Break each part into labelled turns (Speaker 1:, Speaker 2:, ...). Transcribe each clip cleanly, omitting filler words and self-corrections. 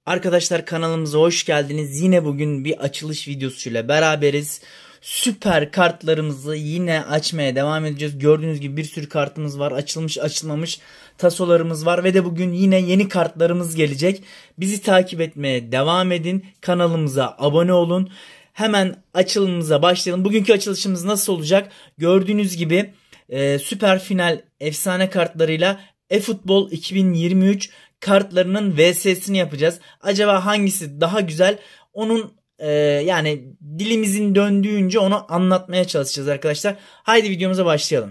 Speaker 1: Arkadaşlar kanalımıza hoş geldiniz. Yine bugün bir açılış videosuyla beraberiz. Süper kartlarımızı yine açmaya devam edeceğiz. Gördüğünüz gibi bir sürü kartımız var. Açılmış açılmamış tasolarımız var. Ve de bugün yine yeni kartlarımız gelecek. Bizi takip etmeye devam edin. Kanalımıza abone olun. Hemen açılımımıza başlayalım. Bugünkü açılışımız nasıl olacak? Gördüğünüz gibi süper final efsane kartlarıyla eFootball 2023 kartlarının VS'sini yapacağız. Acaba hangisi daha güzel? Onun yani dilimizin döndüğünce onu anlatmaya çalışacağız arkadaşlar. Haydi videomuza başlayalım.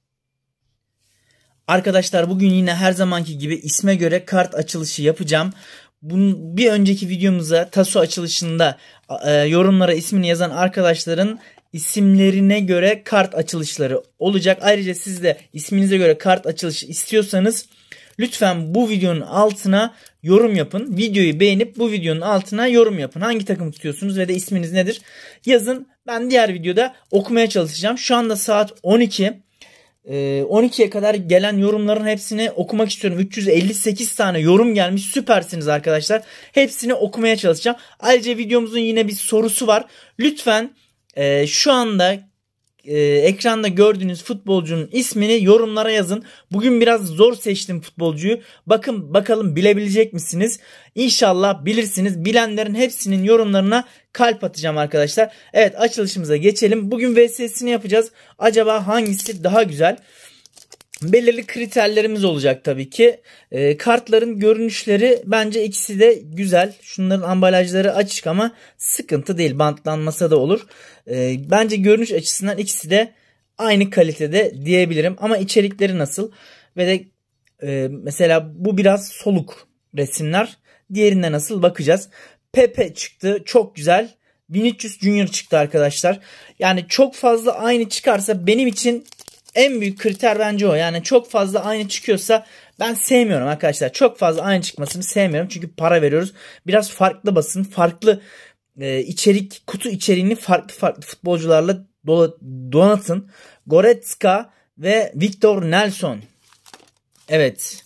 Speaker 1: Arkadaşlar bugün yine her zamanki gibi isme göre kart açılışı yapacağım. Bir önceki videomuza taso açılışında yorumlara ismini yazan arkadaşların isimlerine göre kart açılışları olacak. Ayrıca siz de isminize göre kart açılışı istiyorsanız lütfen bu videonun altına yorum yapın. Videoyu beğenip bu videonun altına yorum yapın. Hangi takım tutuyorsunuz ve de isminiz nedir? Yazın. Ben diğer videoda okumaya çalışacağım. Şu anda saat 12. 12'ye kadar gelen yorumların hepsini okumak istiyorum. 358 tane yorum gelmiş. Süpersiniz arkadaşlar. Hepsini okumaya çalışacağım. Ayrıca videomuzun yine bir sorusu var. Lütfen şu anda ekranda gördüğünüz futbolcunun ismini yorumlara yazın. Bugün biraz zor seçtim futbolcuyu. Bakın bakalım bilebilecek misiniz? İnşallah bilirsiniz. Bilenlerin hepsinin yorumlarına kalp atacağım arkadaşlar. Evet, açılışımıza geçelim. Bugün VS'sini yapacağız. Acaba hangisi daha güzel? Belirli kriterlerimiz olacak tabii ki. Kartların görünüşleri bence ikisi de güzel. Şunların ambalajları açık ama sıkıntı değil. Bantlanmasa da olur. Bence görünüş açısından ikisi de aynı kalitede diyebilirim. Ama içerikleri nasıl? Ve de mesela bu biraz soluk resimler. Diğerinde nasıl bakacağız. Pepe çıktı. Çok güzel. 1300 Junior çıktı arkadaşlar. Yani çok fazla aynı çıkarsa benim için en büyük kriter bence o. Yani çok fazla aynı çıkıyorsa ben sevmiyorum arkadaşlar. Çok fazla aynı çıkmasını sevmiyorum. Çünkü para veriyoruz. Biraz farklı basın. Farklı içerik, kutu içeriğini farklı futbolcularla donatın. Goretzka ve Victor Nelson. Evet.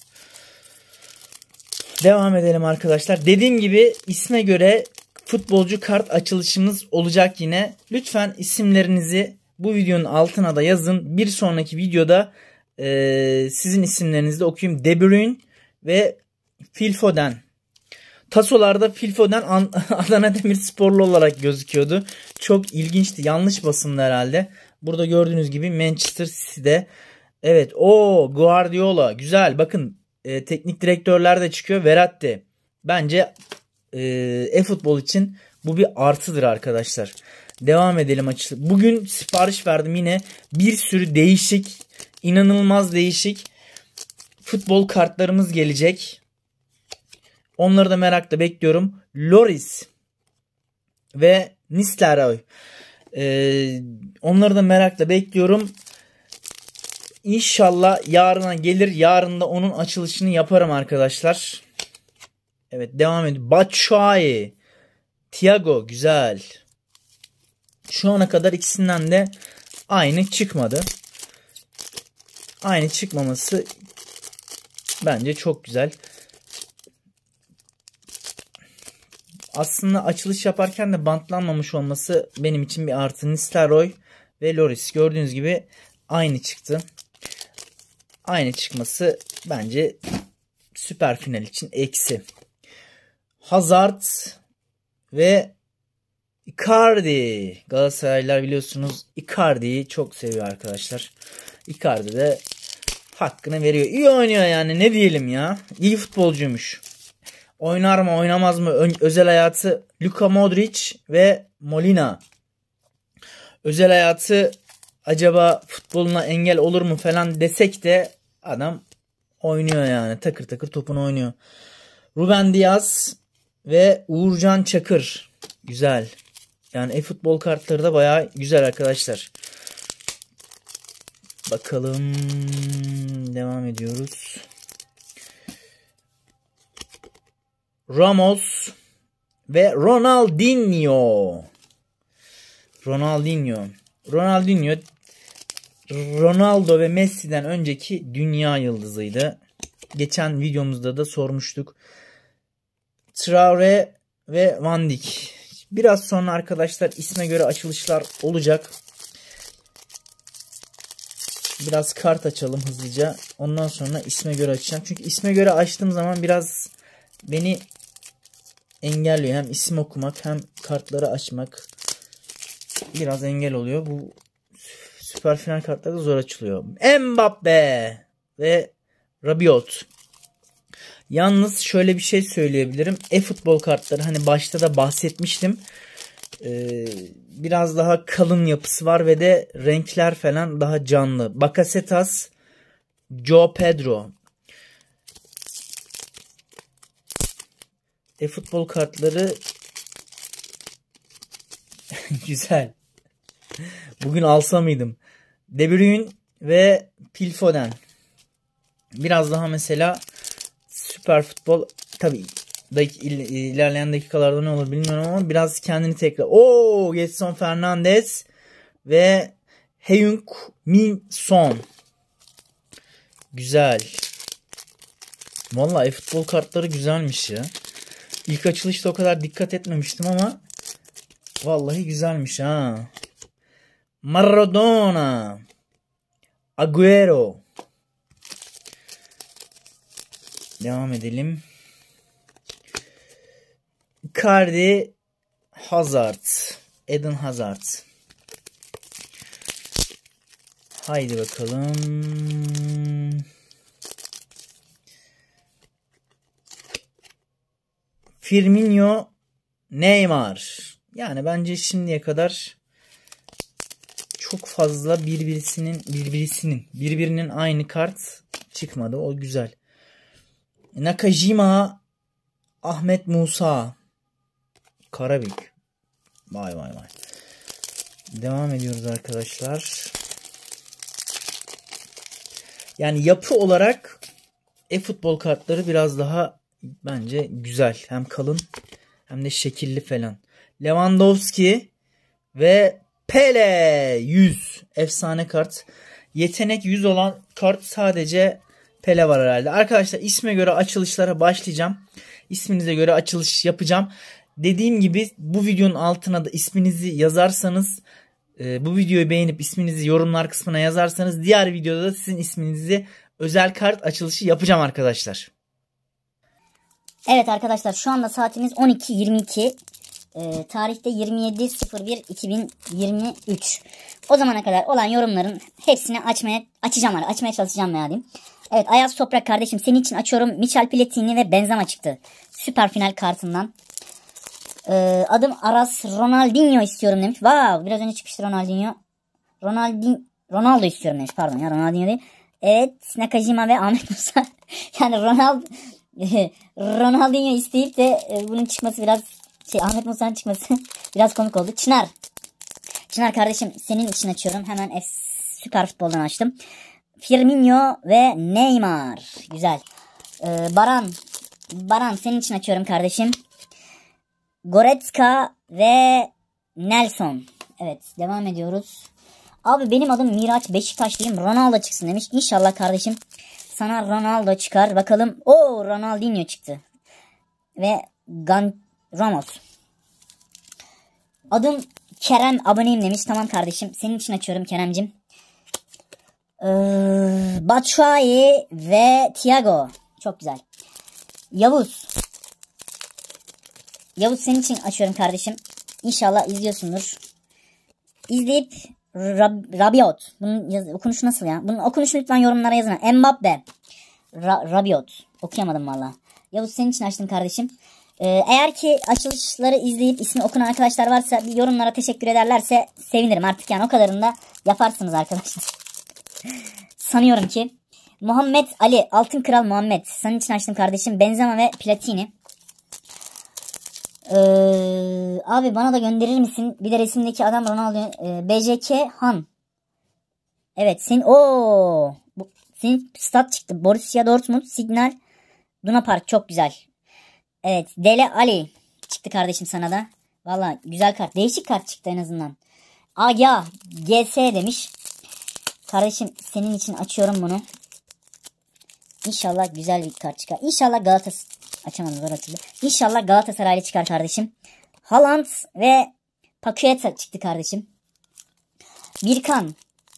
Speaker 1: Devam edelim arkadaşlar. Dediğim gibi isme göre futbolcu kart açılışımız olacak yine. Lütfen isimlerinizi bu videonun altına da yazın. Bir sonraki videoda sizin isimlerinizi de okuyayım. De Bruyne ve Phil Foden. Tasolarda Phil Foden Adana Demirsporlu olarak gözüküyordu. Çok ilginçti. Yanlış basımdı herhalde. Burada gördüğünüz gibi Manchester City'de. Evet, o Guardiola güzel. Bakın teknik direktörler de çıkıyor. Verratti. Bence eFootball için bu bir artıdır arkadaşlar. Devam edelim açıkçası. Bugün sipariş verdim yine. Bir sürü değişik, inanılmaz değişik futbol kartlarımız gelecek. Onları da merakla bekliyorum. Lloris ve Nistelrooy. Onları da merakla bekliyorum. İnşallah yarına gelir. Yarın da onun açılışını yaparım arkadaşlar. Evet, devam ediyor. Batshuayi, Thiago güzel. Şu ana kadar ikisinden de aynı çıkmadı. Aynı çıkmaması bence çok güzel. Aslında açılış yaparken de bantlanmamış olması benim için bir artı. Nistelrooy ve Lloris gördüğünüz gibi aynı çıktı. Aynı çıkması bence süper final için eksi. Hazard ve Icardi. Galatasaraylılar biliyorsunuz Icardi'yi çok seviyor arkadaşlar. Icardi de hakkını veriyor. İyi oynuyor yani, ne diyelim ya. İyi futbolcuymuş. Oynar mı oynamaz mı? Özel hayatı Luka Modric ve Molina. Özel hayatı acaba futboluna engel olur mu falan desek de adam oynuyor yani. Takır takır topunu oynuyor. Ruben Dias ve Uğurcan Çakır. Güzel. Yani eFootball kartları da bayağı güzel arkadaşlar. Bakalım. Devam ediyoruz. Ramos ve Ronaldinho. Ronaldo ve Messi'den önceki dünya yıldızıydı. Geçen videomuzda da sormuştuk. Traore ve Van Dijk. Biraz sonra arkadaşlar isme göre açılışlar olacak. Biraz kart açalım hızlıca. Ondan sonra isme göre açacağım. Çünkü isme göre açtığım zaman biraz beni engelliyor. Hem isim okumak hem kartları açmak biraz engel oluyor. Bu süper final kartları da zor açılıyor. Mbappe ve Rabiot. Yalnız şöyle bir şey söyleyebilirim. E-futbol kartları, hani başta da bahsetmiştim. Biraz daha kalın yapısı var ve de renkler falan daha canlı. Bakasetas, Joe Pedro. E-futbol kartları güzel. Bugün alsa mıydım? De Bruyne ve Phil Foden. Biraz daha mesela süper futbol, tabii ilerleyen dakikalarda ne olur bilmiyorum ama biraz kendini tekrar. Gedson Fernandes ve Heung-min Son. Güzel. Vallahi futbol kartları güzelmiş ya. İlk açılışta o kadar dikkat etmemiştim ama vallahi güzelmiş ha. Maradona, Agüero. Devam edelim. Icardi, Hazard, Eden Hazard. Haydi bakalım. Firmino, Neymar. Yani bence şimdiye kadar çok fazla birbirinin aynı kart çıkmadı. O güzel. Nakajima, Ahmet Musa, Karabük. Vay. Devam ediyoruz arkadaşlar. Yani yapı olarak e-futbol kartları biraz daha bence güzel. Hem kalın hem de şekilli falan. Lewandowski ve Pele 100. Efsane kart. Yetenek 100 olan kart sadece Pele var herhalde. Arkadaşlar isme göre açılışlara başlayacağım. İsminize göre açılış yapacağım. Dediğim gibi bu videonun altına da isminizi yazarsanız, bu videoyu beğenip isminizi yorumlar kısmına yazarsanız diğer videoda da sizin isminizi özel kart açılışı yapacağım arkadaşlar.
Speaker 2: Evet arkadaşlar, şu anda saatimiz 12:22. Tarihte 27.01.2023. O zamana kadar olan yorumların hepsini açmaya çalışacağım ya diyeyim. Evet, Ayaz Toprak kardeşim, senin için açıyorum. Michel Platini ve Benzema çıktı. Süper final kartından. Adım Aras, Ronaldinho istiyorum demiş. Wow, biraz önce çıkmıştı Ronaldinho. Ronaldo istiyorum demiş. Pardon ya, Ronaldinho değil. Evet, Nakajima ve Ahmet Musa. Yani Ronaldinho isteyip de bunun çıkması biraz Ahmet Musa'nın çıkması biraz komik oldu. Çınar kardeşim, senin için açıyorum. Hemen süper futboldan açtım. Firmino ve Neymar. Güzel. Baran senin için açıyorum kardeşim. Goretzka ve Nelson. Evet, devam ediyoruz. Abi benim adım Miraç, Beşiktaşlıyım. Ronaldo çıksın demiş. İnşallah kardeşim sana Ronaldo çıkar. Bakalım. Ronaldinho çıktı. Ve Ramos. Adım Kerem, aboneyim demiş. Tamam kardeşim, senin için açıyorum Kerem'cim. Batshuayi ve Thiago. Çok güzel. Yavuz senin için açıyorum kardeşim. İnşallah izliyorsundur. İzleyip Rabiot. Bunun okunuşu nasıl ya? Bunun okunuşu lütfen yorumlara yazın. Mbappe. Rabiot. Okuyamadım valla. Yavuz senin için açtım kardeşim. Eğer ki açılışları izleyip ismi okunan arkadaşlar varsa bir yorumlara teşekkür ederlerse sevinirim artık, yani o kadarını da yaparsınız arkadaşlar. Sanıyorum ki. Muhammed Ali, Altın Kral Muhammed. Senin için açtım kardeşim. Benzema ve Platini. Abi bana da gönderir misin? Bir de resimdeki adam Ronaldo. BJK Han. Evet senin stat çıktı. Borussia Dortmund, Signal, Luna Park. Çok güzel. Evet, Dele Ali çıktı kardeşim sana da. Valla güzel kart. Değişik kart çıktı en azından. Aga GS demiş. Kardeşim senin için açıyorum bunu. İnşallah güzel bir kart çıkar. İnşallah Açamadım, zor açıldı. İnşallah Galatasaraylı çıkar kardeşim. Haaland ve Paqueta çıktı kardeşim. Birkan.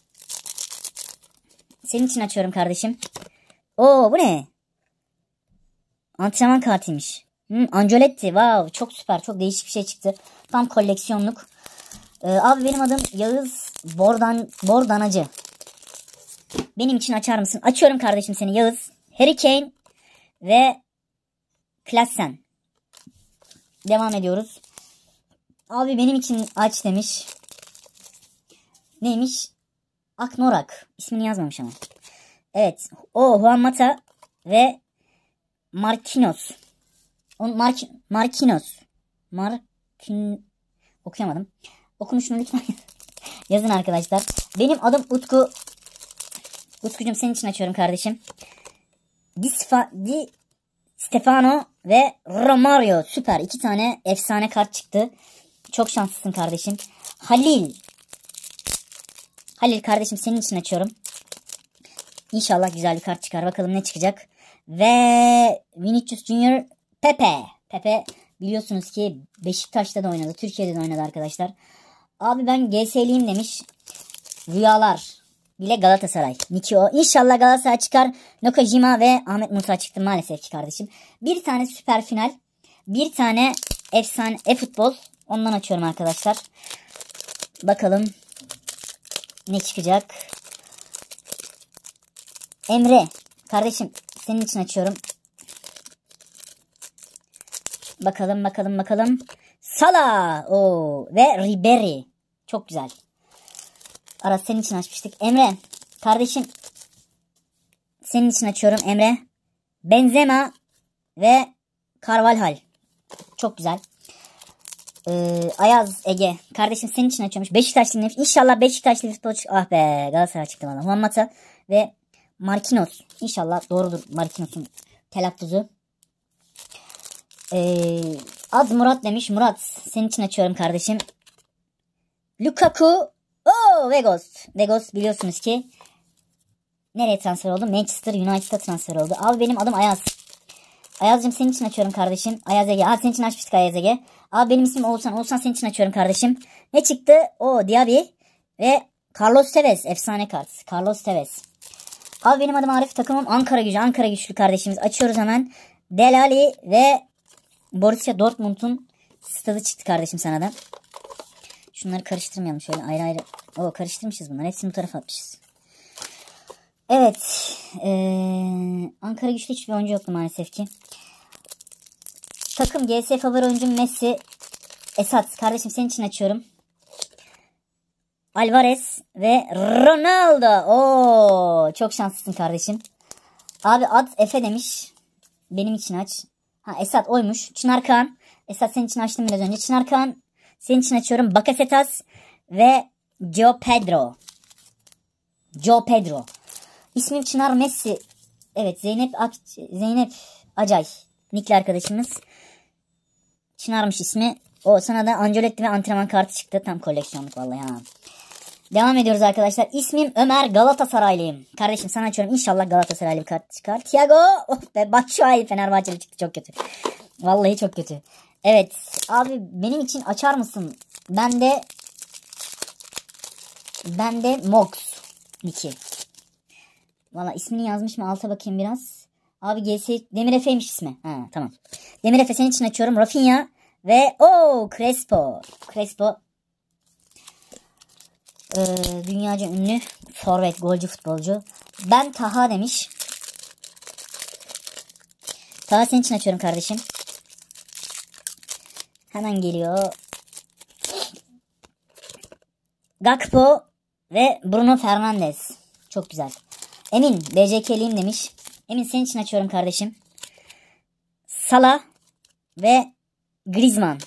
Speaker 2: Senin için açıyorum kardeşim. Oo, bu ne? Antrenman kartıymış. Ancelotti. Wow, çok süper. Çok değişik bir şey çıktı. Tam koleksiyonluk. Abi benim adım Yağız Bordanacı. Benim için açar mısın? Açıyorum kardeşim seni Yağız. Harry Kane ve Klaassen. Devam ediyoruz. Abi benim için aç demiş. Neymiş? Aknorak. İsmini yazmamış ama. Evet. O Juan Mata ve Marquinhos. Marquinhos. Okuyamadım. Okunuşunu lütfen yazın arkadaşlar. Benim adım Utku. Utkucuğum senin için açıyorum kardeşim. Di Stefano ve Romario. Süper. 2 tane efsane kart çıktı. Çok şanslısın kardeşim. Halil kardeşim senin için açıyorum. İnşallah güzel bir kart çıkar. Bakalım ne çıkacak. Ve Vinicius Junior Pepe biliyorsunuz ki Beşiktaş'ta da oynadı. Türkiye'de de oynadı arkadaşlar. Abi ben GS'liyim demiş. Rüyalar bile Galatasaray. Nikio. İnşallah Galatasaray çıkar. Nakajima ve Ahmet Musa çıktı maalesef ki kardeşim. Bir tane süper final. Bir tane efsane futbol. Ondan açıyorum arkadaşlar. Bakalım ne çıkacak. Emre kardeşim senin için açıyorum. Bakalım. Salah ve Ribery. Çok güzel. Aras senin için açmıştık. Emre kardeşim senin için açıyorum Emre. Benzema ve Carvalhal. Çok güzel. Ayaz Ege. Kardeşim senin için açıyormuş. Beşiktaşlı demiş. İnşallah Beşiktaşlı futbolcu. Ah be, Galatasaray çıktı bana. Juan Mata ve Marquinhos. İnşallah doğrudur Marquinhos'un telaffuzu. Ad Murat demiş. Murat senin için açıyorum kardeşim. Lukaku. Vegos biliyorsunuz ki nereye transfer oldu? Manchester United'a transfer oldu. Abi benim adım Ayaz. Ayaz'cığım senin için açıyorum kardeşim. Ayaz Ege. Senin için açmıştık Ayaz Ege. Abi benim ismim Oğuzhan. Oğuzhan senin için açıyorum kardeşim. Ne çıktı? Diaby ve Carlos Tevez. Efsane kart. Carlos Tevez. Abi benim adım Arif. Takımım Ankara Gücü. Ankara Güçlü kardeşimiz. Açıyoruz hemen. Delali ve Borussia Dortmund'un stadı çıktı kardeşim sana da. Şunları karıştırmayalım. Şöyle ayrı ayrı. Karıştırmışız bunları. Hepsini bu tarafa atmışız. Evet. Ankara Güçlü hiçbir oyuncu yoktu maalesef ki. Takım GS favori oyuncum Messi. Esat. Kardeşim senin için açıyorum. Alvarez ve Ronaldo. Çok şanslısın kardeşim. Abi ad Efe demiş. Benim için aç. Esat oymuş. Çınar Kağan. Esat senin için açtım biraz önce. Çınar Kağan senin için açıyorum. Bakasetas ve Joe Pedro. İsmim Çınar Messi. Evet, Zeynep Acay. Nikli arkadaşımız. Çınar'mış ismi. Sana da Ancelotti ve antrenman kartı çıktı. Tam koleksiyonluk vallahi ha. Devam ediyoruz arkadaşlar. İsmim Ömer, Galatasaraylıyım. Kardeşim sana açıyorum. İnşallah Galatasaraylı bir kart çıkar. Thiago. Batshuayi Fenerbahçeli çıktı. Çok kötü. Vallahi çok kötü. Evet. Abi benim için açar mısın? Bende Mox 2. Valla ismini yazmış mı? Alta bakayım biraz. Abi GS Demir Efe'ymiş ismi. Tamam. Demir Efe senin için açıyorum. Rafinha ve Crespo. Dünyaca ünlü forvet, golcü futbolcu. Ben Taha demiş. Taha senin için açıyorum kardeşim. Hemen geliyor. Gakpo ve Bruno Fernandes. Çok güzel. Emin BCK'liyim demiş. Emin senin için açıyorum kardeşim. Salah ve Griezmann.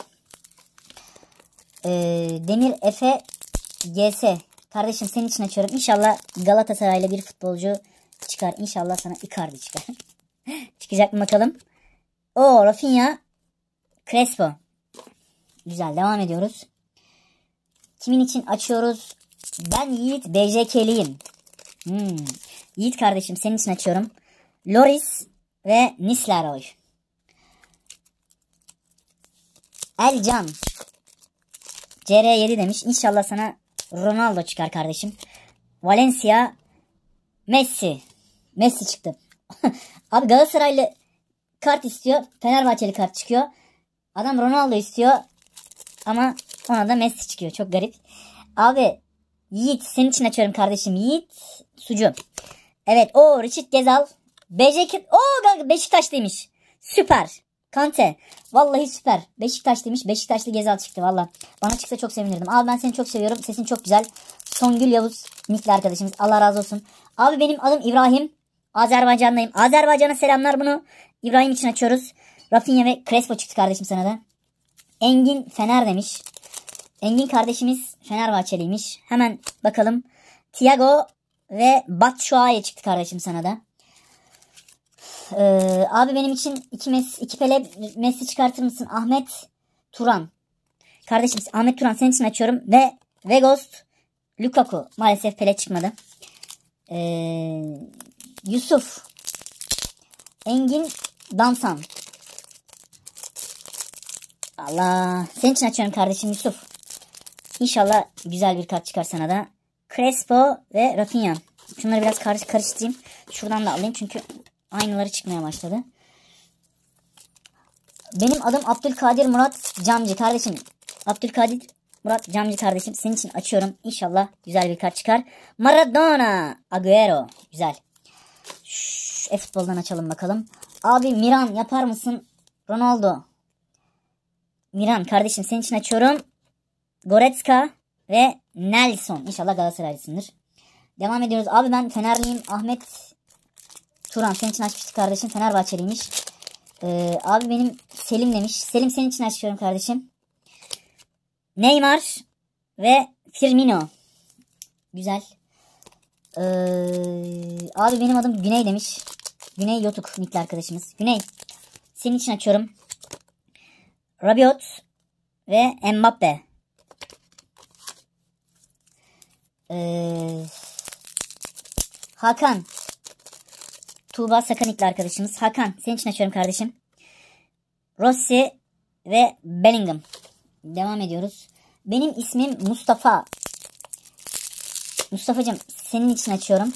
Speaker 2: Demir Efe GS. Kardeşim senin için açıyorum. İnşallah Galatasaray'la bir futbolcu çıkar. İnşallah sana Icardi çıkar. Çıkacak mı bakalım. Rafinha Crespo. Güzel, devam ediyoruz. Kimin için açıyoruz? Ben Yiğit BJK'liyim. Yiğit kardeşim senin için açıyorum. Loris ve Nisleroy. Elcan. CR7 demiş. İnşallah sana Ronaldo çıkar kardeşim. Valencia. Messi. Messi çıktı. Abi Galatasaraylı kart istiyor. Fenerbahçeli kart çıkıyor. Adam Ronaldo istiyor. Ama ona da Messi çıkıyor. Çok garip. Abi Yiğit senin için açıyorum kardeşim. Yiğit Sucu. Evet o Richard Gezal. Beşiktaşlıymış. Süper. Kante. Vallahi süper. Beşiktaşlıymış. Beşiktaşlı Gezal çıktı valla. Bana çıksa çok sevinirdim. Abi ben seni çok seviyorum. Sesin çok güzel. Songül Yavuz. Nikli arkadaşımız. Allah razı olsun. Abi benim adım İbrahim. Azerbaycan'dayım. Azerbaycan'a selamlar bunu. İbrahim için açıyoruz. Rafinha ve Crespo çıktı kardeşim sana da. Engin Fener demiş. Engin kardeşimiz Fenerbahçeliymiş. Hemen bakalım. Thiago ve Batshuayi çıktı kardeşim sana da. Abi benim için iki Pele Messi çıkartır mısın? Ahmet Turan. Kardeşim Ahmet Turan senin için açıyorum. Ve Weghorst Lukaku. Maalesef Pele çıkmadı. Yusuf. Engin Dansan. Allah. Senin için açıyorum kardeşim Yusuf. İnşallah güzel bir kart çıkar sana da. Crespo ve Rafinha. Şunları biraz karıştırayım. Şuradan da alayım çünkü aynıları çıkmaya başladı. Benim adım Abdülkadir Murat Camcı kardeşim. Abdülkadir Murat Camcı kardeşim. Senin için açıyorum. İnşallah güzel bir kart çıkar. Maradona. Agüero. Güzel. E-futboldan açalım bakalım. Abi Miran yapar mısın? Ronaldo. Miran kardeşim senin için açıyorum. Goretzka ve Nelson. İnşallah Galatasaraylısındır. Devam ediyoruz. Abi ben Fenerliyim. Ahmet Turan senin için açmıştık kardeşim. Fenerbahçeliymiş. Abi benim Selim demiş. Selim senin için açıyorum kardeşim. Neymar ve Firmino. Güzel. Abi benim adım Güney demiş. Güney Yotuk nikli arkadaşımız. Güney senin için açıyorum. Rabiot ve Mbappe. Hakan. Tuğba Sakanikli arkadaşımız. Hakan senin için açıyorum kardeşim. Rossi ve Bellingham. Devam ediyoruz. Benim ismim Mustafa. Mustafa'cığım senin için açıyorum.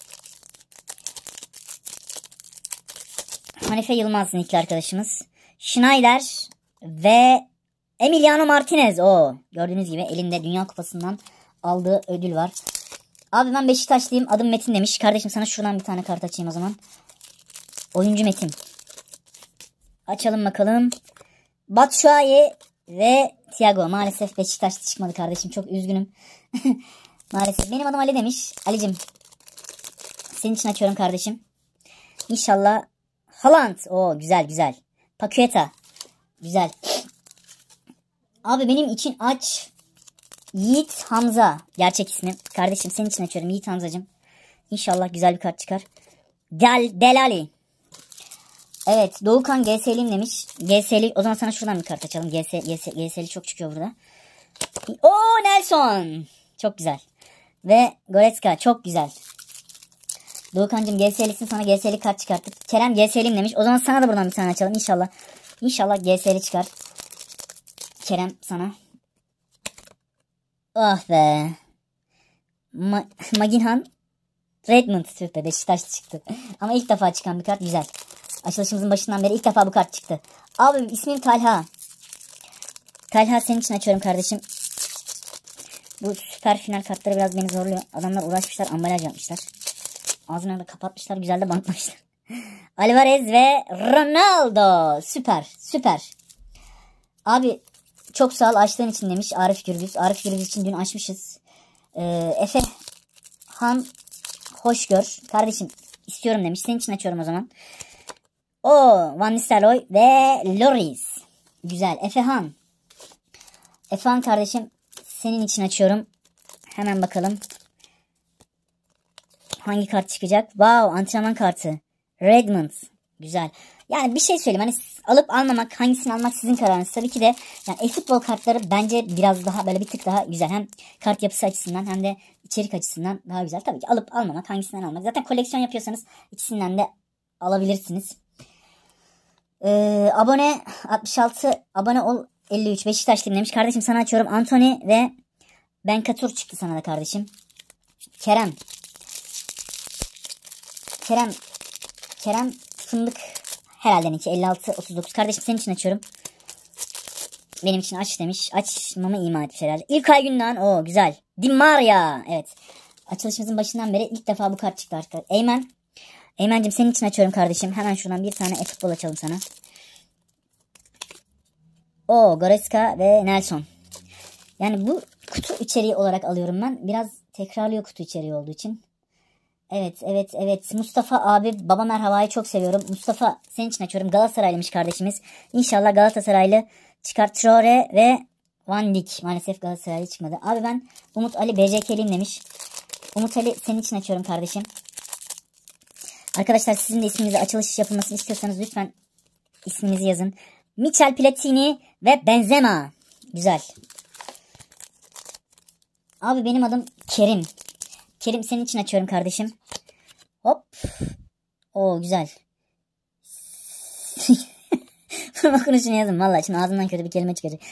Speaker 2: Hanife Yılmaz nikli arkadaşımız. Schneider ve Emiliano Martinez. O gördüğünüz gibi elinde Dünya Kupası'ndan aldığı ödül var. Abi ben Beşiktaşlıyım. Adım Metin demiş. Kardeşim sana şuradan bir tane kart açayım o zaman. Oyuncu Metin. Açalım bakalım. Batshuayi ve Thiago. Maalesef Beşiktaşlı çıkmadı kardeşim. Çok üzgünüm. Maalesef. Benim adım Ali demiş. Ali'cim. Senin için açıyorum kardeşim. İnşallah. Haaland. Oo güzel güzel. Paqueta. Güzel. Abi benim için aç. Yiğit Hamza. Gerçek ismim. Kardeşim senin için açıyorum. Yiğit Hamzacığım. İnşallah güzel bir kart çıkar. Delali. Evet. Doğukan GS'liyim demiş. GS'li. O zaman sana şuradan bir kart açalım. GS'li çok çıkıyor burada. Oo Nelson. Çok güzel. Ve Goretzka. Çok güzel. Doğukancığım GS'lisin. Sana GS'li kart çıkarttık. Kerem GS'liyim demiş. O zaman sana da buradan bir tane açalım. İnşallah. İnşallah GS'li çıkar. Kerem sana. Ah be. Maginhan Redmond. Tüh be Beşiktaş çıktı. Ama ilk defa çıkan bir kart güzel. Açılışımızın başından beri ilk defa bu kart çıktı. Abi ismim Talha. Talha senin için açıyorum kardeşim. Bu süper final kartları biraz beni zorluyor. Adamlar uğraşmışlar ambalaj yapmışlar. Ağzını da kapatmışlar güzel de bantlamışlar. Alvarez ve Ronaldo. Süper süper. Abi çok sağ ol açtığın için demiş Arif Gürbüz. Arif Gürbüz için dün açmışız. Efe Han Hoşgör. Kardeşim istiyorum demiş. Senin için açıyorum o zaman. O Van Nistelrooy ve Loris. Güzel. Efehan. Efehan kardeşim senin için açıyorum. Hemen bakalım. Hangi kart çıkacak? Wow, antrenman kartı. Redmond. Güzel. Yani bir şey söyleyeyim. Hani alıp almamak, hangisini almak sizin kararınız. Tabii ki de yani e-futbol kartları bence biraz daha böyle bir tık daha güzel. Hem kart yapısı açısından hem de içerik açısından daha güzel. Tabii ki alıp almamak, hangisinden almak. Zaten koleksiyon yapıyorsanız ikisinden de alabilirsiniz. Abone 66 abone ol 53 Beşiktaşlıyım demiş. Kardeşim sana açıyorum. Anthony ve Benkatur çıktı sana da kardeşim. Kerem Fındık herhalde 56 39. Kardeşim senin için açıyorum. Benim için aç demiş. Açmamı ima etmiş herhalde. İlkay Gündoğan. O güzel. Di Maria. Evet. Açılışımızın başından beri ilk defa bu kart çıktı arkadaşlar. Eymen'cim senin için açıyorum kardeşim. Hemen şuradan bir tane futbol açalım sana. O Goretzka ve Nelson. Yani bu kutu içeriği olarak alıyorum ben. Biraz tekrarlıyor kutu içeriği olduğu için. Evet. Mustafa abi, baba merhabayı çok seviyorum. Mustafa senin için açıyorum. Galatasaraylıymış kardeşimiz. İnşallah Galatasaraylı çıkar. Traore ve Van Dijk. Maalesef Galatasaraylı çıkmadı. Abi ben Umut Ali BCK'liyim demiş. Umut Ali senin için açıyorum kardeşim. Arkadaşlar sizin de isminize açılış yapılmasını istiyorsanız lütfen isminizi yazın. Michel Platini ve Benzema. Güzel. Abi benim adım Kerim. Kerim senin için açıyorum kardeşim. Hop. Oo güzel. Okunuşunu yazın. Vallahi şimdi ağzımdan kötü bir kelime çıkacak.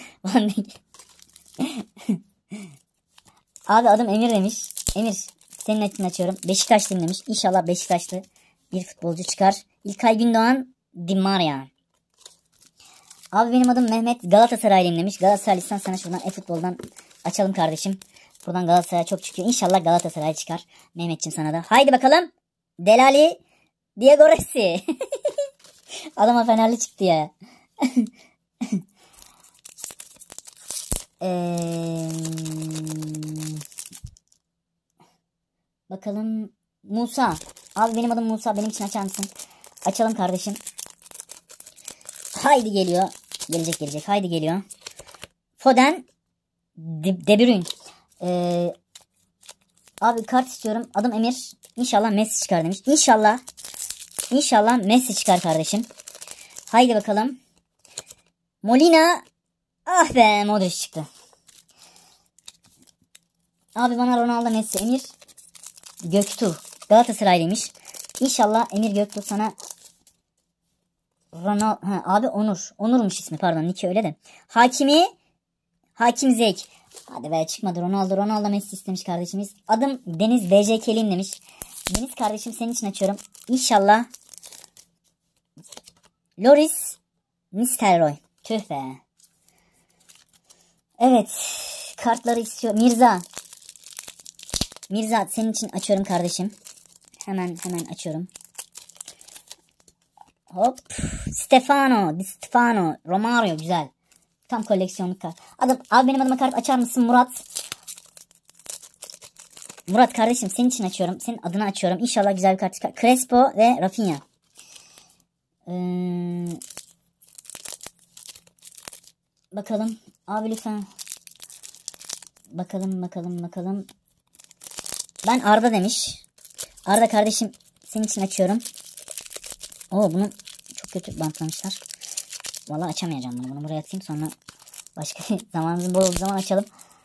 Speaker 2: Abi adım Emir demiş. Emir senin için açıyorum. Beşiktaşlıyım demiş. İnşallah Beşiktaşlı bir futbolcu çıkar. İlkay Gündoğan, Di Maria. Abi benim adım Mehmet, Galatasaraylıyım demiş. Galatasaraylıysan sana şuradan e-futboldan açalım kardeşim. Buradan Galatasaray çok çıkıyor. İnşallah Galatasaray çıkar. Mehmetçim sana da. Haydi bakalım. Delali, Diego Rossi. Adama Fenerli çıktı ya. Bakalım. Musa. Abi benim adım Musa. Benim için açar mısın? Açalım kardeşim. Haydi geliyor. Gelecek. Haydi geliyor. Foden. De Bruyne. Abi kart istiyorum. Adım Emir. İnşallah Messi çıkar demiş. İnşallah Messi çıkar kardeşim. Haydi bakalım. Molina. Ah be Modric çıktı. Abi bana Ronaldo, Messi, Emir Göktuğ. Galatasaraylıymış. İnşallah Emir Göktuğ sana Ronaldo. Abi Onur. Onurmuş ismi pardon. Niki öyle de. Hakim Zek. Hadi be çıkmadı. Ronaldo Messi istemiş kardeşimiz. Adım Deniz BCK'liyim demiş. Deniz kardeşim senin için açıyorum. İnşallah Loris Nistelrooy. Tüh be. Evet. Kartları istiyor. Mirza senin için açıyorum kardeşim. Hemen açıyorum. Hop. Stefano. Romario güzel. Tam koleksiyonluk kart. Abi benim adıma kart açar mısın Murat? Murat kardeşim senin için açıyorum. Senin adını açıyorum. İnşallah güzel bir kart çıkar. Crespo ve Rafinha. Bakalım. Abi lütfen. Bakalım. Ben Arda demiş. Arda kardeşim senin için açıyorum. Oo bunu çok kötü bantlamışlar. Vallahi açamayacağım bunu. Bunu buraya atayım sonra başka zamanımızın bol olduğu zaman açalım.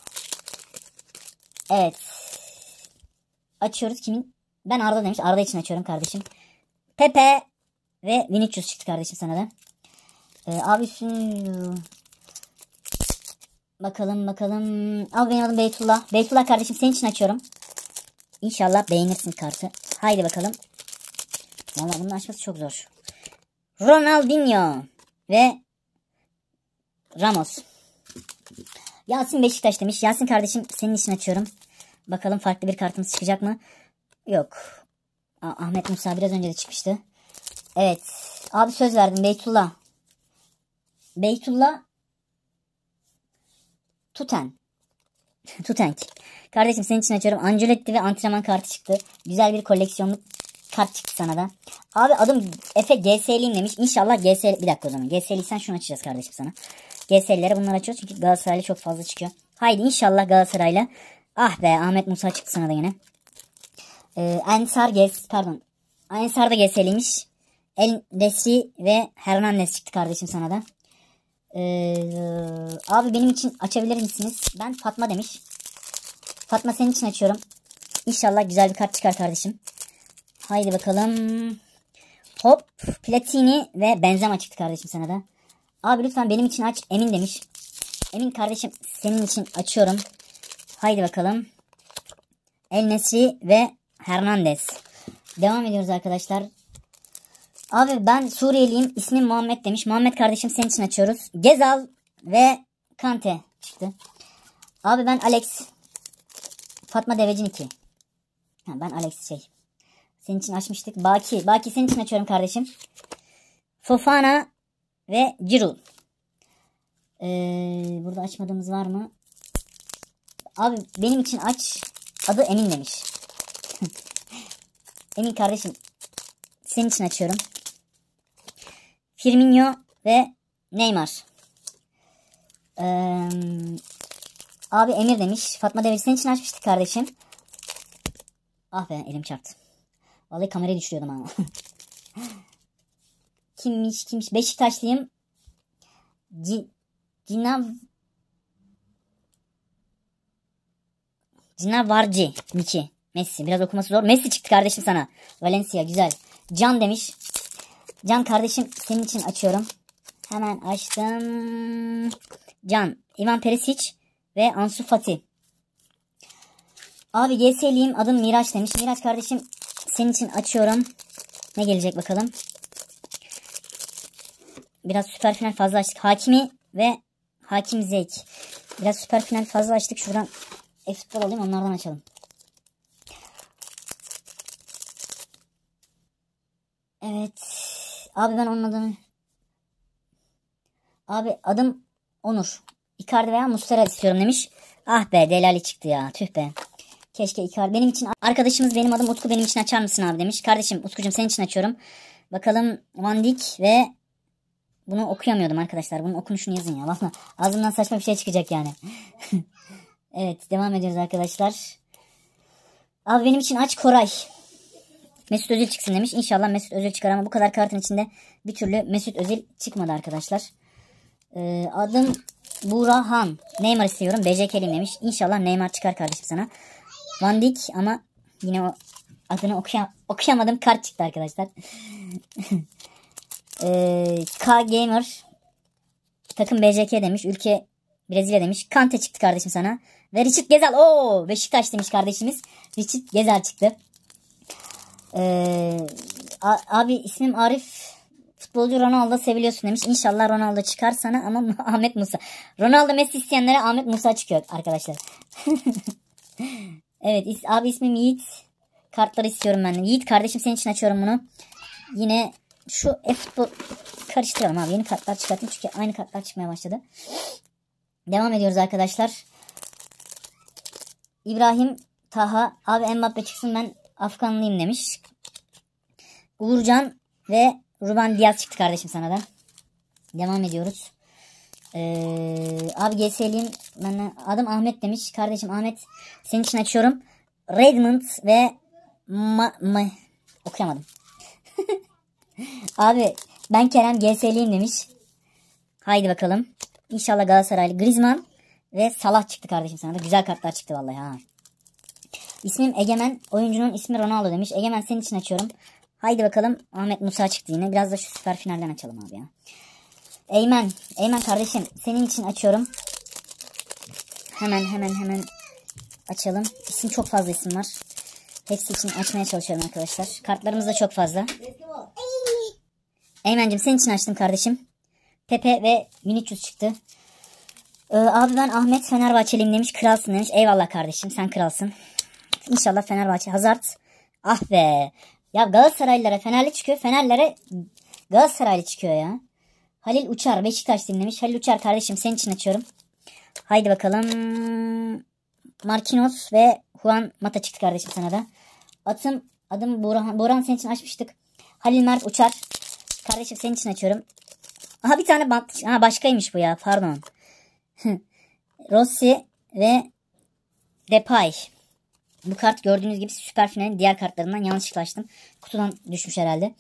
Speaker 2: Evet. Açıyoruz kimin? Ben Arda demiş. Arda için açıyorum kardeşim. Pepe ve Vinicius çıktı kardeşim sana da. Abi bakalım. Abi benim adım Beytullah. Beytullah kardeşim senin için açıyorum. İnşallah beğenirsin kartı. Haydi bakalım. Vallahi bunun açması çok zor. Ronaldinho ve Ramos. Yasin Beşiktaş demiş. Yasin kardeşim senin için açıyorum. Bakalım farklı bir kartımız çıkacak mı? Yok. Ahmet Musa biraz önce de çıkmıştı. Evet. Abi söz verdim. Beytullah Tutank. Kardeşim senin için açıyorum. Ancelotti ve antrenman kartı çıktı. Güzel bir koleksiyonluk kart çıktı sana da. Abi adım Efe GS'liyim demiş. İnşallah GS'li. Bir dakika o zaman. GS'liysen şunu açacağız kardeşim sana. GS'lilere bunları açıyoruz. Çünkü Galatasaraylı çok fazla çıkıyor. Haydi inşallah Galatasaraylı. Ah be Ahmet Musa çıktı sana da yine. Ensar da GS'liymiş. El Nesri ve Hernandez çıktı kardeşim sana da. Abi benim için açabilir misiniz? Ben Fatma demiş. Fatma senin için açıyorum. İnşallah güzel bir kart çıkar kardeşim. Haydi bakalım. Hop. Platini ve Benzema çıktı kardeşim sana da. Abi lütfen benim için aç. Emin demiş. Emin kardeşim senin için açıyorum. Haydi bakalım. El Nesri ve Hernandez. Devam ediyoruz arkadaşlar. Abi ben Suriyeliyim. İsmim Muhammed demiş. Muhammed kardeşim senin için açıyoruz. Gezal ve Kante çıktı. Abi ben Alex. Fatma Devecin 2. Ben Alex senin için açmıştık. Baki senin için açıyorum kardeşim. Fofana ve Giroud. Burada açmadığımız var mı? Abi benim için aç. Adı Emin demiş. Emin kardeşim senin için açıyorum. Firmino ve Neymar. Abi Emir demiş. Fatma Deveci senin için açmıştık kardeşim. Ah be elim çarptı. Vallahi kamerayı düşürüyordum ama. Kimmiş? Beşiktaşlıyım. Cinavarci Miki. Messi. Biraz okuması zor. Messi çıktı kardeşim sana. Valencia güzel. Can demiş. Can kardeşim senin için açıyorum. Hemen açtım. Can. Ivan Perisic ve Ansu Fati. Abi GS'liyim. Adım Miraç demiş. Miraç kardeşim senin için açıyorum. Ne gelecek bakalım. Biraz süper final fazla açtık. Hakimi ve Hakim Zeyk. Biraz süper final fazla açtık. Şuradan e-futbol alayım, onlardan açalım. Evet. Abi ben onun adını... Abi adım Onur. Icardi veya Muslera istiyorum demiş. Ah be Delali çıktı ya. Tüh be. Keşke Icardi. Benim için arkadaşımız benim adım Utku, benim için açar mısın abi demiş. Kardeşim Utkucuğum senin için açıyorum. Bakalım Van Dijk ve... Bunu okuyamıyordum arkadaşlar. Bunun okunuşunu yazın ya. Valla ağzımdan saçma bir şey çıkacak yani. Evet devam ediyoruz arkadaşlar. Abi benim için aç Koray. Mesut Özil çıksın demiş. İnşallah Mesut Özil çıkar ama bu kadar kartın içinde bir türlü Mesut Özil çıkmadı arkadaşlar. Adım Burhan. Neymar istiyorum. BCK'liyim demiş. İnşallah Neymar çıkar kardeşim sana. Van Dijk ama yine o adını okuyamadım. Kart çıktı arkadaşlar. K Gamer takım BCK demiş. Ülke Brezilya demiş. Kante çıktı kardeşim sana. Ve Richard Gezal. Oo, Beşiktaş demiş kardeşimiz. Richard Gezal çıktı. Abi ismim Arif. Futbolcu Ronaldo seviliyorsun demiş. İnşallah Ronaldo çıkar sana ama Ahmet Musa. Ronaldo Messi isteyenlere Ahmet Musa çıkıyor arkadaşlar. Evet abi ismim Yiğit. Kartları istiyorum ben de. Yiğit kardeşim senin için açıyorum bunu. Yine şu e-futbol karıştıralım abi. Yeni kartlar çıkartayım çünkü aynı kartlar çıkmaya başladı. Devam ediyoruz arkadaşlar. İbrahim Taha. Abi Mbappe çıksın ben Afganlıyım demiş. Uğurcan ve Ruben Diaz çıktı kardeşim sana da. Devam ediyoruz. Abi GS'liyim. Adım Ahmet demiş. Kardeşim Ahmet senin için açıyorum. Redmond ve okuyamadım. Abi ben Kerem GS'liyim demiş. Haydi bakalım. İnşallah Galatasaraylı. Griezmann ve Salah çıktı kardeşim sana da. Güzel kartlar çıktı vallahi ha. İsmim Egemen. Oyuncunun ismi Ronaldo demiş. Egemen senin için açıyorum. Haydi bakalım. Ahmet Musa çıktı yine. Biraz da şu süper finalden açalım abi ya. Eymen kardeşim senin için açıyorum. Hemen açalım. İsim çok fazla isim var. Hepsi için açmaya çalışıyorum arkadaşlar. Kartlarımız da çok fazla. Eymen'cim senin için açtım kardeşim. Pepe ve Vinicius çıktı. Abi ben Ahmet Fenerbahçeliyim demiş. Kralsın demiş. Eyvallah kardeşim sen kralsın. İnşallah Fenerbahçe. Hazard. Ah be. Ya Galatasaraylılara Fenerli çıkıyor. Fenerlere Galatasaraylı çıkıyor ya. Halil Uçar Beşiktaşlıyım demiş. Halil Uçar kardeşim senin için açıyorum. Haydi bakalım. Marquinhos ve Juan Mata çıktı kardeşim sana da. Adım Burhan. Burhan senin için açmıştık. Halil Mert Uçar. Kardeşim senin için açıyorum. Aha bir tane bant. Ha başkaymış bu ya pardon. Rossi ve Depay. Bu kart gördüğünüz gibi süper finalin diğer kartlarından yanlışlıkla açtım. Kutudan düşmüş herhalde.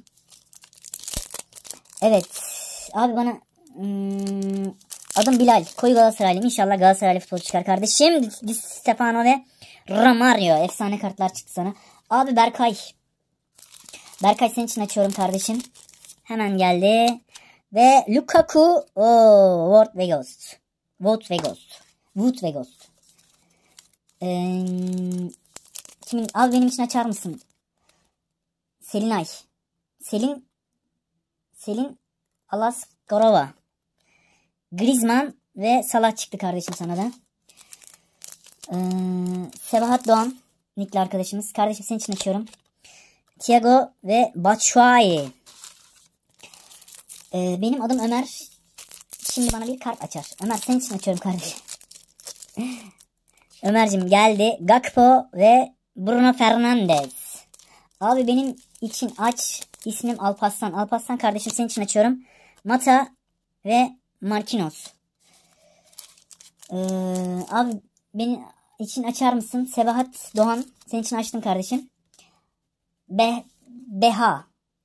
Speaker 2: Evet. Abi bana adım Bilal. Koyu Galatasaraylıyım. İnşallah Galatasaraylı futbolcu çıkar kardeşim. Di Stefano ve Romario. Efsane kartlar çıktı sana. Abi Berkay. Berkay senin için açıyorum kardeşim. Hemen geldi. Ve Lukaku. World ve Ghost. Wout Weghorst. Kimin? Al benim için açar mısın? Selinay. Selin Alaskarova. Griezmann ve Salah çıktı kardeşim sana da. Sebahat Doğan nickli arkadaşımız. Kardeşim senin için açıyorum. Thiago ve Batshuayi. Benim adım Ömer. Şimdi bana bir kart açar. Ömer senin için açıyorum kardeşim. Ömer'cim geldi. Gakpo ve Bruno Fernandes. Abi benim için aç. İsmim Alparslan. Alparslan kardeşim senin için açıyorum. Mata ve Marquinhos. Abi benim için açar mısın? Sebahat Doğan senin için açtım kardeşim. Beha.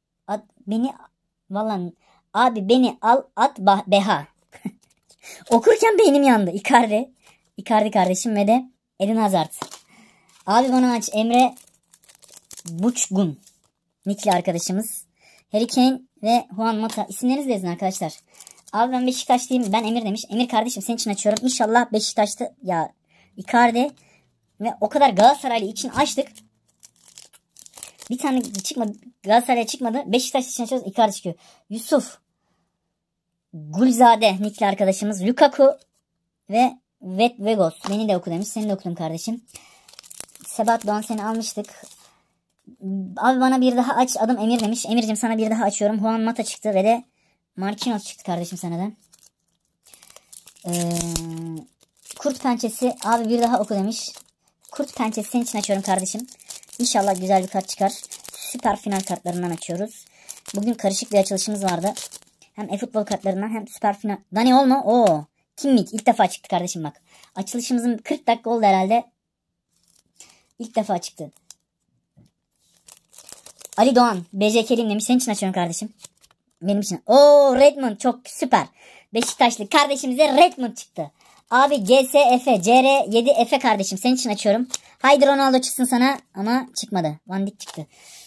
Speaker 2: Beni al at Beha. Okurken beynim yandı. Icardi kardeşim ve de Eden Hazard. Abi bana aç. Emre Buçgun nickli arkadaşımız. Harry Kane ve Juan Mata. İsimlerinizi de yazın arkadaşlar. Abi ben Beşiktaşlıyım. Ben Emir demiş. Emir kardeşim senin için açıyorum. İnşallah Beşiktaş'ta ya Icardi ve o kadar Galatasaraylı için açtık. Bir tane çıkmadı. Galatasaray'a çıkmadı. Beşiktaş için açıyoruz. Icardi çıkıyor. Yusuf Gulzade nickli arkadaşımız. Lukaku ve Weghorst. Beni de oku demiş. Seni de okudum kardeşim. Sebat Doğan seni almıştık. Abi bana bir daha aç. Adım Emir demiş. Emir'cim sana bir daha açıyorum. Juan Mata çıktı ve de Marquinhos çıktı kardeşim sana da. Kurt Pençesi abi bir daha oku demiş. Kurt Pençesi senin için açıyorum kardeşim. İnşallah güzel bir kart çıkar. Süper final kartlarından açıyoruz. Bugün karışık bir açılışımız vardı. Hem e-futbol kartlarından hem süper final. Dani Olmo. Oo. Kimmich ilk defa çıktı kardeşim bak. Açılışımızın 40 dakika oldu herhalde. İlk defa çıktı. Ali Doğan. BJK'liyim demiş. Senin için açıyorum kardeşim. Benim için. Oo Redmond çok süper. Beşiktaşlı kardeşimize Redmond çıktı. Abi GSF CR7F kardeşim senin için açıyorum. Haydi Ronaldo çıksın sana ama çıkmadı. Van Dijk çıktı.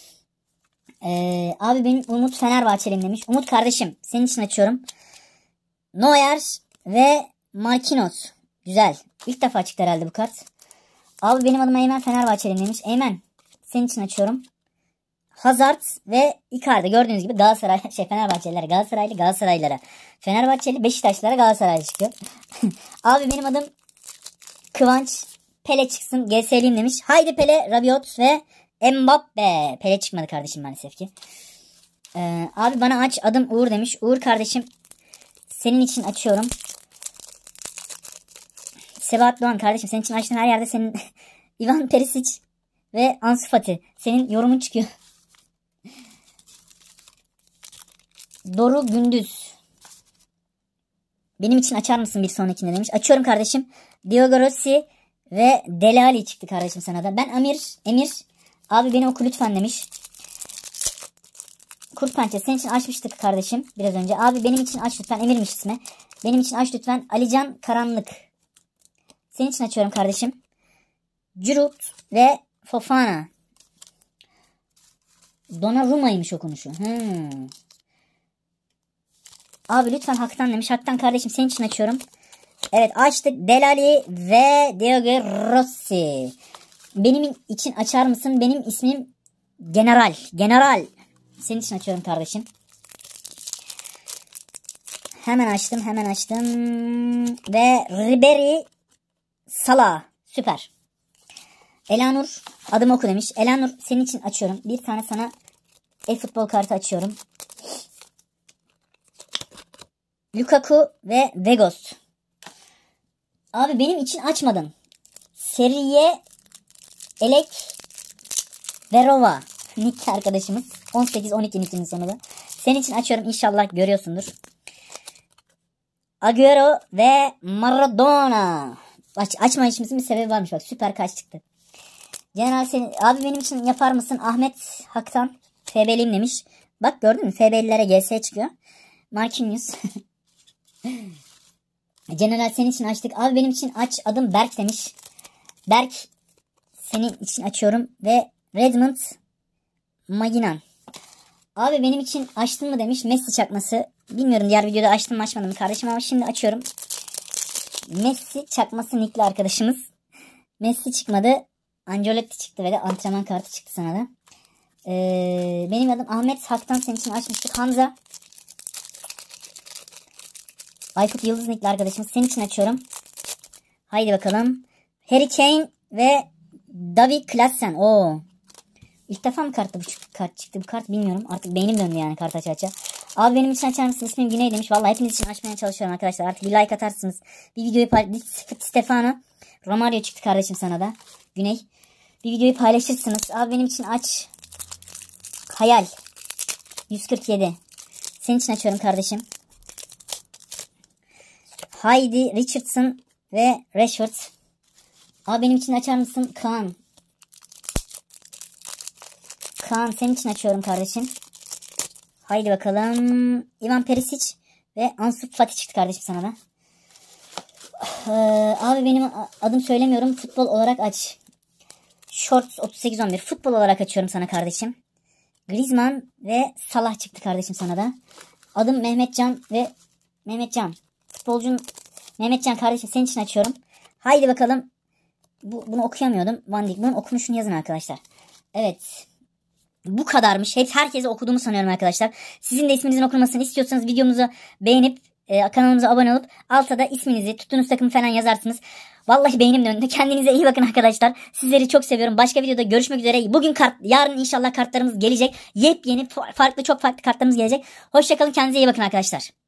Speaker 2: Abi benim Umut Fenerbahçeliyim demiş. Umut kardeşim senin için açıyorum. Neuer ve Marquinhos. Güzel. İlk defa çıktı herhalde bu kart. Abi benim adım Eymen Fenerbahçeliyim demiş. Eymen senin için açıyorum. Hazard ve Icardi gördüğünüz gibi Fenerbahçeliler Galatasaraylılara. Fenerbahçeli Beşiktaşlılara Galatasaraylı çıkıyor. Abi benim adım Kıvanç. Pele çıksın GS'liyim demiş. Haydi Pele, Rabiot ve Mbappe. Pele çıkmadı kardeşim maalesef ki. Abi bana aç adım Uğur demiş. Uğur kardeşim senin için açıyorum. Sebahat Doğan kardeşim senin için açtığın her yerde senin Ivan Perisic ve Ansu Fati. Senin yorumun çıkıyor. Doru Gündüz. Benim için açar mısın bir sonrakinde demiş. Açıyorum kardeşim. Diogo Rossi ve Dele Alli çıktı kardeşim sana da. Ben Emir. Abi beni oku lütfen demiş. Kurt Pençe senin için açmıştık kardeşim biraz önce. Abi benim için aç lütfen. Emir'miş ismi. Benim için aç lütfen. Alican Karanlık. Senin için açıyorum kardeşim. Giroud ve Fofana. Donnarumma'ymış okunuşu. Abi lütfen Hak'tan demiş. Hak'tan kardeşim senin için açıyorum. Evet açtık. Dele Alli ve Diogo Rossi. Benim için açar mısın? Benim ismim General. Senin için açıyorum kardeşim. Hemen açtım. Ve Ribery Salah. Süper. Elanur adımı oku demiş. Elanur senin için açıyorum. Bir tane sana e-futbol kartı açıyorum. Lukaku ve Weghorst. Abi benim için açmadın. Seriye Elek Verova. Nick arkadaşımız. 18-12 nickinin sonunda. Senin için açıyorum. İnşallah görüyorsundur. Agüero ve Maradona. Açma işimizin bir sebebi varmış. Bak süper kaç çıktı. General senin. Abi benim için yapar mısın? Ahmet Hak'tan. FB'liyim demiş. Bak gördün mü? FB'lilere GS çıkıyor. Marquinhos. General senin için açtık. Abi benim için aç. Adım Berk demiş. Berk senin için açıyorum. Ve Redmond Maginan. Abi benim için açtın mı demiş. Messi çakması. Bilmiyorum diğer videoda açtım mı açmadım mı kardeşim ama şimdi açıyorum. Messi çakması nickli arkadaşımız. Messi çıkmadı. Ancelotti çıktı ve de antrenman kartı çıktı sana da. Benim adım Ahmet. Hak'tan senin için açmıştık. Hamza. Aykut Yıldız nickli arkadaşımız. Senin için açıyorum. Haydi bakalım. Harry Kane ve David Klaassen. Oo. İlk defa mı bu kart çıktı? Bu kart bilmiyorum. Artık beynim döndü yani kart aça. Abi benim için açar mısın? İsmim Güney demiş. Vallahi hepiniz için açmaya çalışıyorum arkadaşlar. Artık bir like atarsınız. Bir videoyu Stefano. Romario çıktı kardeşim sana da. Güney. Bir videoyu paylaşırsınız. Abi benim için aç. Hayal. 147. Senin için açıyorum kardeşim. Haydi Richardson ve Rashford. Abi benim için açar mısın? Kaan. Kaan senin için açıyorum kardeşim. Haydi bakalım. Ivan Perisic ve Ansu Fati çıktı kardeşim sana da. Abi benim adım söylemiyorum. Futbol olarak aç. Shorts 38-11. Futbol olarak açıyorum sana kardeşim. Griezmann ve Salah çıktı kardeşim sana da. Adım Mehmetcan ve Mehmetcan. Futbolcun Mehmetcan kardeşim senin için açıyorum. Haydi bakalım. Bunu okuyamıyordum. Van Dijk. Bunun okunuşunu yazın arkadaşlar. Evet. Bu kadarmış. Herkese okuduğumu sanıyorum arkadaşlar. Sizin de isminizin okunmasını istiyorsanız videomuzu beğenip kanalımıza abone olup altta da isminizi, tuttuğunuz takımı falan yazarsınız. Vallahi beynim döndü. Kendinize iyi bakın arkadaşlar. Sizleri çok seviyorum. Başka videoda görüşmek üzere. Yarın inşallah kartlarımız gelecek. Yepyeni çok farklı kartlarımız gelecek. Hoşçakalın. Kendinize iyi bakın arkadaşlar.